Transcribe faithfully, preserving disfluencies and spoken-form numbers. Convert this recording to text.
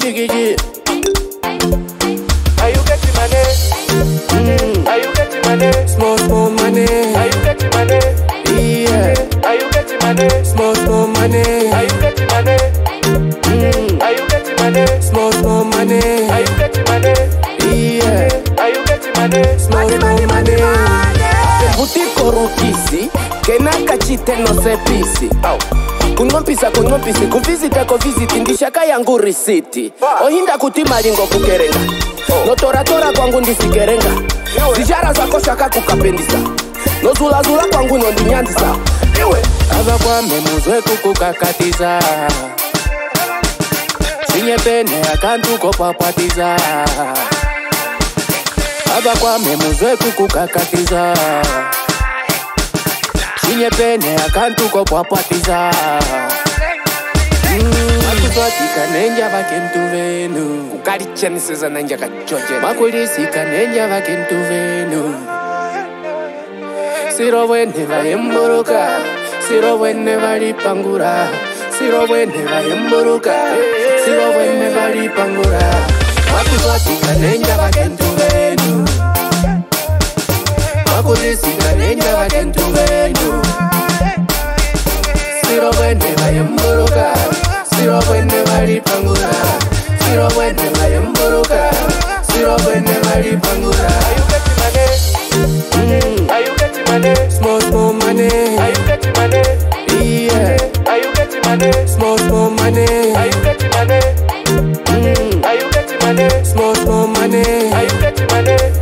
diggy. Are you getting money? Mm. Are you getting money? Small, small money. Are you getting money? Yeah. Are you getting money? Small, small money. Are you getting money? Mm. Are you getting money? Small, small money. Are you getting money? Yeah. Are you getting money? Small, small money. Butiko rukisi, kena kachite no sepisi. Au. Kungompisa kungompisi, kuvisita kuvisiti, ndishaka yangu risiti. Ohinda kutima lingo kukerenga. Notora tora kwangu ndisikerenga. Zijara zako shaka kukapendisa. Nozula zula kwangu nondinyanzisa. Iwe ava kwa memuzwe kukukakatiza. Sinye pene akantu kopapatiza. Ava kwa memuzwe kukukakatiza. Sinye pene akantu kopapatiza. Makuswatika nenja vakentu venu. Kukari cheniseza nenja kachoje. Makulisika nenja vakentu venu. Siro wene vayemburuka. Siro wene valipangura. Siro wene vayemburuka. Siro wene valipangura. Makuswatika nenja vakentu venu. Makulisika nenja vakentu venu. Siro wene vayemburuka. Siro wene valipangura. Siro wene vayemburuka. Siro wene valipangura. Are you getting money? Mm. Are you getting money? Small, small money. Are you getting money? Yeah. Are you getting money? Small, small money. Are you getting money? Mm. Are you getting money? Small, small money. Are you getting money?